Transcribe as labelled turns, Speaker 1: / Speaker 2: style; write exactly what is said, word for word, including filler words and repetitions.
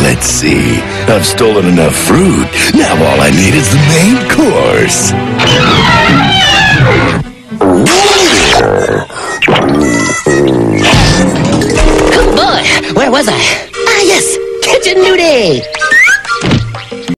Speaker 1: Let's see. I've stolen enough fruit. Now all I need is the main course.
Speaker 2: Good boy. Where was I? Ah, yes. Kitchen duty.